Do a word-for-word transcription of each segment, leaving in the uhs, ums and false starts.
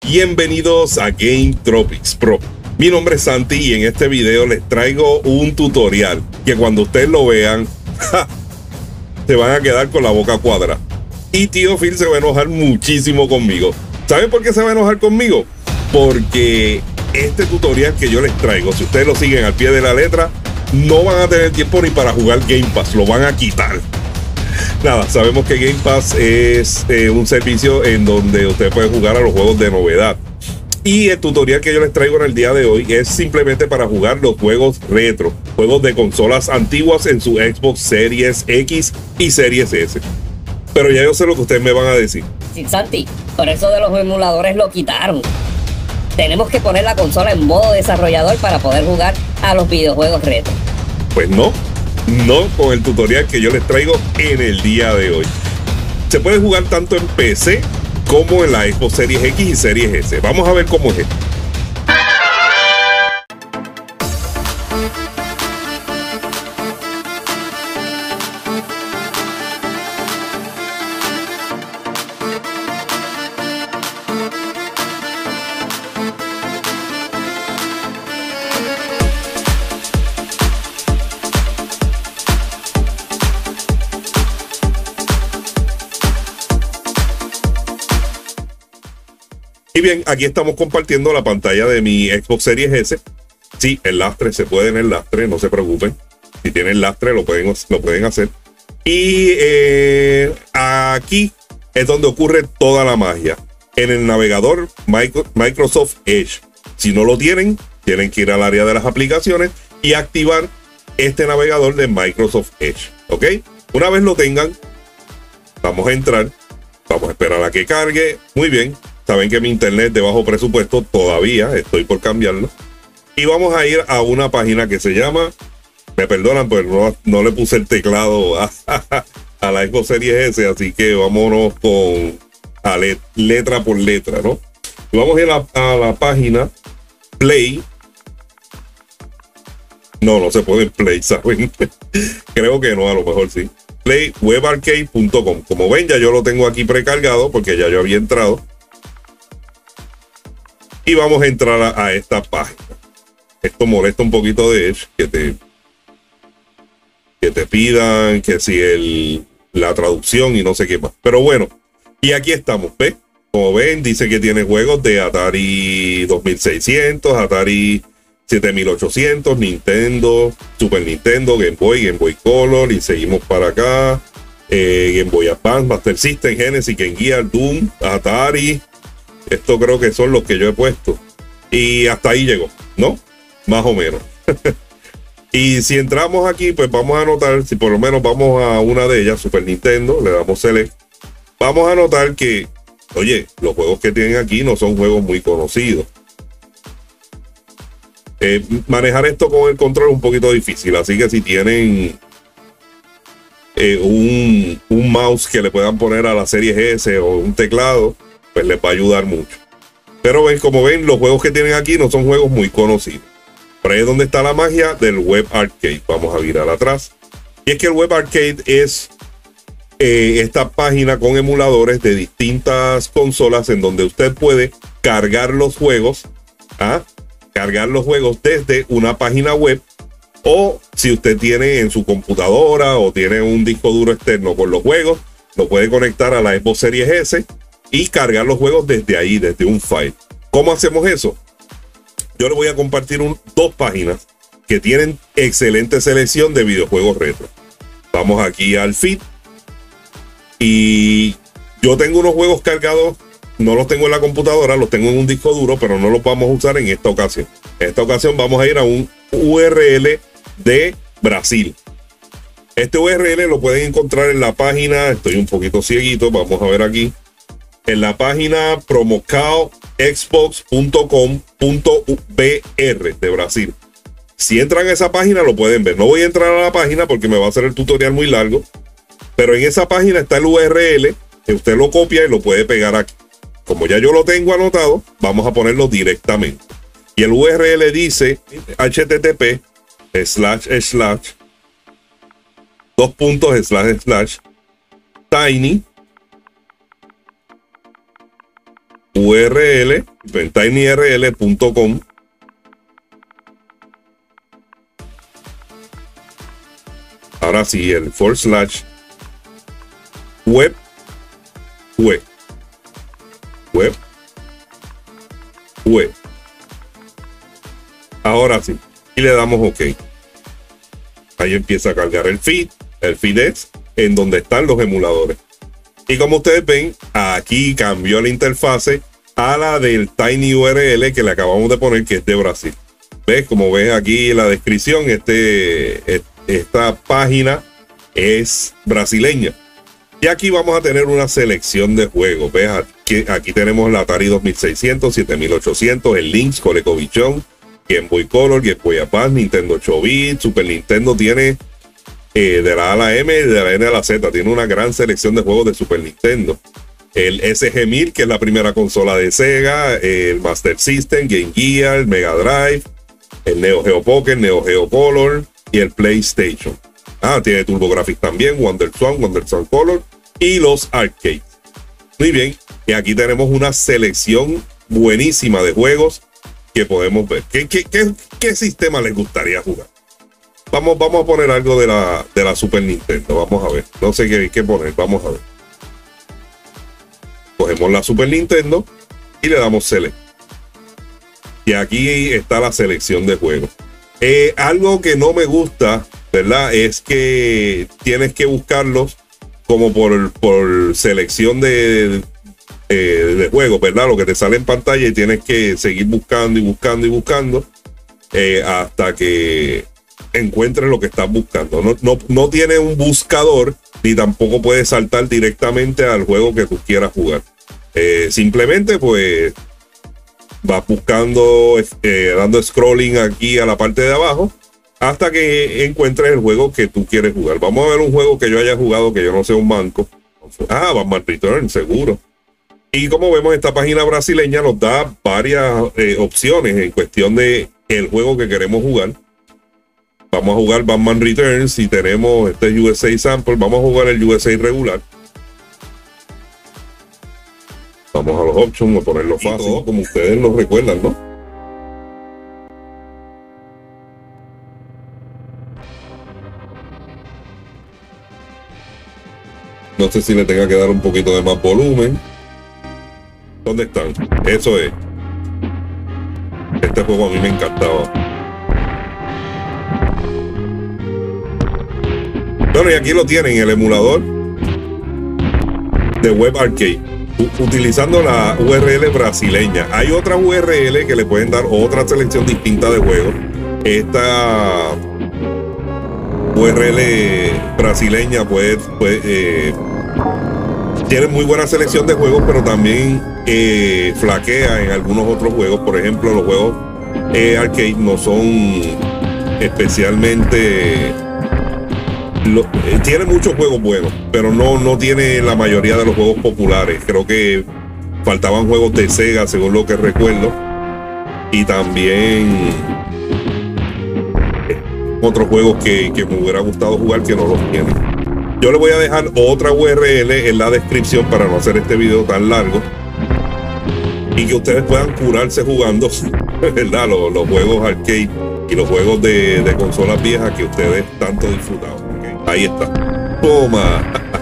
Bienvenidos a Game Tropics Pro. Mi nombre es Santi y en este video les traigo un tutorial que cuando ustedes lo vean, ¡ja!, se van a quedar con la boca cuadrada. Y tío Phil se va a enojar muchísimo conmigo. ¿Saben por qué se va a enojar conmigo? Porque este tutorial que yo les traigo, si ustedes lo siguen al pie de la letra, no van a tener tiempo ni para jugar Game Pass, lo van a quitar. Nada, sabemos que Game Pass es eh, un servicio en donde usted puede jugar a los juegos de novedad. Y el tutorial que yo les traigo en el día de hoy es simplemente para jugar los juegos retro, juegos de consolas antiguas en su Xbox Series X y Series S. Pero ya yo sé lo que ustedes me van a decir. Sí, Santi, por eso de los emuladores lo quitaron. Tenemos que poner la consola en modo desarrollador para poder jugar a los videojuegos retro. Pues no, no con el tutorial que yo les traigo en el día de hoy. Se puede jugar tanto en P C como en la Xbox Series X y Series S. Vamos a ver cómo es esto. Y bien, aquí estamos compartiendo la pantalla de mi Xbox Series S. Sí, el lastre se puede en el lastre, no se preocupen. Si tienen lastre lo pueden, lo pueden hacer. Y eh, aquí es donde ocurre toda la magia. En el navegador Microsoft Edge. Si no lo tienen, tienen que ir al área de las aplicaciones y activar este navegador de Microsoft Edge. ¿Ok? Una vez lo tengan, vamos a entrar. Vamos a esperar a que cargue. Muy bien. Saben que mi internet de bajo presupuesto todavía, estoy por cambiarlo. Y vamos a ir a una página que se llama, me perdonan, pero no, no le puse el teclado a, a la Xbox Series S, así que vámonos con a let, letra por letra, ¿no? Y vamos a ir a, a la página Play. No, no se puede Play, ¿saben? Creo que no, a lo mejor sí. play web arcade punto com. Como ven, ya yo lo tengo aquí precargado porque ya yo había entrado. Y vamos a entrar a, a esta página. Esto molesta un poquito de Edge, que te, que te pidan que si el, la traducción y no sé qué más. Pero bueno, y aquí estamos, ¿ves? Como ven, dice que tiene juegos de Atari dos mil seiscientos, Atari siete mil ochocientos, Nintendo, Super Nintendo, Game Boy, Game Boy Color, y seguimos para acá. Eh, Game Boy Advance, Master System, Genesis, Game Gear, Doom, Atari. Esto creo que son los que yo he puesto. Y hasta ahí llegó, ¿no? Más o menos. Y si entramos aquí, pues vamos a notar, si por lo menos vamos a una de ellas, Super Nintendo, le damos Select. Vamos a notar que, oye, los juegos que tienen aquí no son juegos muy conocidos. Eh, manejar esto con el control es un poquito difícil. Así que si tienen eh, un, un mouse que le puedan poner a la Series S o un teclado, pues les va a ayudar mucho. Pero ven, como ven, los juegos que tienen aquí no son juegos muy conocidos. Por ahí es donde está la magia del Web Arcade. Vamos a virar atrás. Y es que el Web Arcade es eh, esta página con emuladores de distintas consolas en donde usted puede cargar los juegos, ¿ah? cargar los juegos desde una página web, o si usted tiene en su computadora o tiene un disco duro externo con los juegos, lo puede conectar a la Xbox Series S y cargar los juegos desde ahí, desde un file. ¿Cómo hacemos eso? Yo les voy a compartir un, dos páginas que tienen excelente selección de videojuegos retro. Vamos aquí al feed. Y yo tengo unos juegos cargados, no los tengo en la computadora, los tengo en un disco duro, pero no los vamos a usar en esta ocasión. En esta ocasión vamos a ir a un U R L de Brasil. Este U R L lo pueden encontrar en la página, estoy un poquito cieguito, vamos a ver aquí. En la página promocao xbox punto com punto b r de Brasil. Si entran a esa página lo pueden ver. No voy a entrar a la página porque me va a hacer el tutorial muy largo. Pero en esa página está el U R L, que usted lo copia y lo puede pegar aquí. Como ya yo lo tengo anotado, vamos a ponerlo directamente. Y el U R L dice http slash slash dos puntos slash slash tiny U R L en tinyrl punto com. Ahora sí, el forward slash web web web web. Ahora sí, y le damos OK. Ahí empieza a cargar el feed. El feed es en donde están los emuladores. Y como ustedes ven, aquí cambió la interfase a la del TinyURL que le acabamos de poner, que es de Brasil. ¿Ves? Como ves aquí en la descripción, este, esta página es brasileña. Y aquí vamos a tener una selección de juegos. ¿Ves? Aquí, aquí tenemos el Atari dos mil seiscientos, siete mil ochocientos, el Lynx, ColecoVision, Game Boy Color, Game Boy Advance, Nintendo ocho bit, Super Nintendo tiene eh, de la A a la M y de la N a la Z. Tiene una gran selección de juegos de Super Nintendo. El S G mil, que es la primera consola de Sega, el Master System, Game Gear, el Mega Drive, el Neo Geo Pocket, Neo Geo Color y el PlayStation. Ah, tiene TurboGrafx también, WonderSwan, WonderSwan Color y los arcades. Muy bien, y aquí tenemos una selección buenísima de juegos que podemos ver. ¿Qué, qué, qué, qué sistema les gustaría jugar? Vamos, vamos a poner algo de la, de la Super Nintendo. Vamos a ver. No sé qué, qué poner. Vamos a ver. Cogemos la Super Nintendo y le damos Select. Y aquí está la selección de juegos. Eh, algo que no me gusta, ¿verdad? Es que tienes que buscarlos como por, por selección de, de, de juegos, ¿verdad? Lo que te sale en pantalla y tienes que seguir buscando y buscando y buscando eh, hasta que encuentres lo que estás buscando. No, no, no tiene un buscador ni tampoco puedes saltar directamente al juego que tú quieras jugar. Eh, simplemente pues vas buscando, eh, dando scrolling aquí a la parte de abajo hasta que encuentres el juego que tú quieres jugar. Vamos a ver un juego que yo haya jugado que yo no sé un manco. Ah, Batman Return, seguro. Y como vemos, esta página brasileña nos da varias eh, opciones en cuestión de el juego que queremos jugar. Vamos a jugar Batman Returns y tenemos este U S A Sample. Vamos a jugar el U S A regular. Vamos a los options, a ponerlo fácil, todo, como ustedes lo recuerdan, ¿no? No sé si le tenga que dar un poquito de más volumen. ¿Dónde están? Eso es. Este juego a mí me encantaba. Bueno, y aquí lo tienen, el emulador de Web Arcade, utilizando la U R L brasileña. Hay otra U R L que le pueden dar otra selección distinta de juegos. Esta U R L brasileña pues, pues eh, tiene muy buena selección de juegos, pero también eh, flaquea en algunos otros juegos. Por ejemplo, los juegos eh, arcade no son especialmente... Lo, eh, tiene muchos juegos buenos, pero no, no tiene la mayoría de los juegos populares. Creo que faltaban juegos de Sega, según lo que recuerdo. Y también eh, otros juegos que, que me hubiera gustado jugar que no los tienen. Yo le voy a dejar otra U R L en la descripción para no hacer este video tan largo. Y que ustedes puedan curarse jugando, ¿verdad? Los, los juegos arcade y los juegos de, de consolas viejas que ustedes tanto disfrutaban. Ahí está. Toma.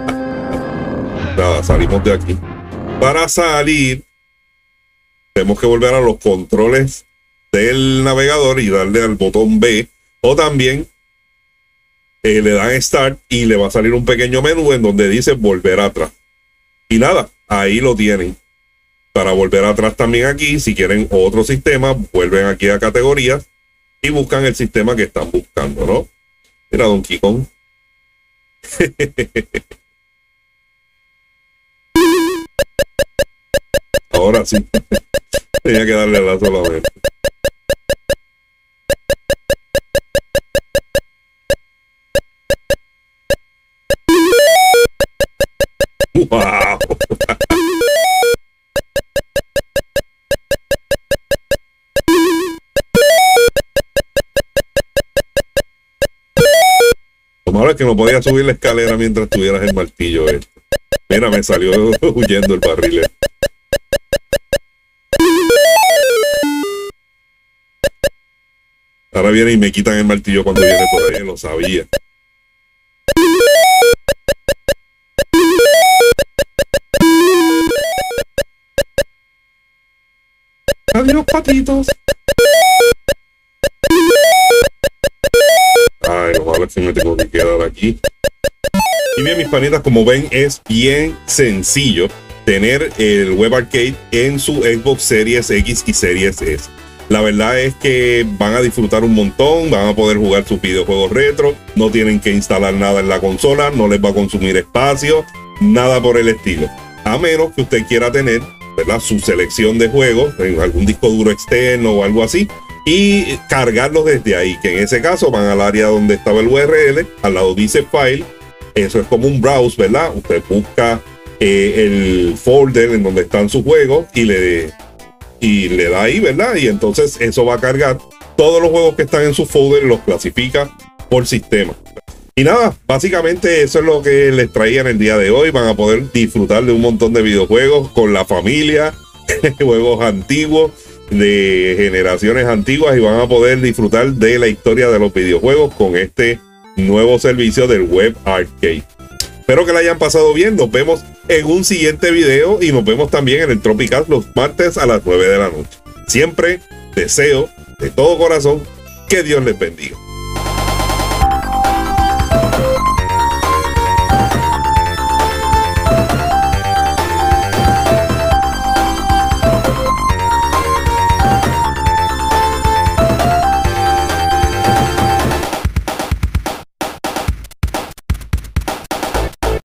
Nada, salimos de aquí. Para salir, tenemos que volver a los controles del navegador y darle al botón B. O también eh, le dan Start y le va a salir un pequeño menú en donde dice volver atrás. Y nada, ahí lo tienen. Para volver atrás también aquí, si quieren otro sistema, vuelven aquí a categorías y buscan el sistema que están buscando, ¿no? Mira, Donkey Kong. Ahora sí. Tenía que darle la solamente. Wow. Lo malo es que no podía subir la escalera mientras tuvieras el martillo este. Mira, me salió huyendo el barril. Ahora viene y me quitan el martillo cuando viene por ahí, lo sabía. Adiós, patitos. Ay, lo malo es que me tengo que quedar aquí. Y bien, mis panitas, como ven, es bien sencillo tener el Web Arcade en su Xbox Series X y Series S. La verdad es que van a disfrutar un montón, van a poder jugar sus videojuegos retro, no tienen que instalar nada en la consola, no les va a consumir espacio, nada por el estilo. A menos que usted quiera tener, ¿verdad?, su selección de juegos en algún disco duro externo o algo así, y cargarlos desde ahí, que en ese caso van al área donde estaba el U R L, al lado dice File, eso es como un browse, ¿verdad? Usted busca eh, el folder en donde están sus juegos y le... y le da ahí, ¿verdad? Y entonces eso va a cargar todos los juegos que están en su folder y los clasifica por sistema. Y nada, básicamente eso es lo que les traía en el día de hoy. Van a poder disfrutar de un montón de videojuegos con la familia, juegos antiguos, de generaciones antiguas, y van a poder disfrutar de la historia de los videojuegos con este nuevo servicio del Web Arcade. Espero que la hayan pasado bien. Nos vemos en un siguiente video y nos vemos también en el Tropicast los martes a las nueve de la noche. Siempre deseo de todo corazón que Dios les bendiga.